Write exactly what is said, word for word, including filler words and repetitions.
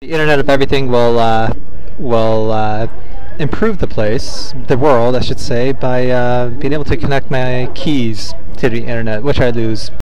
The Internet of Everything will uh, will uh, improve the place, the world, I should say, by uh, being able to connect my keys to the Internet, which I lose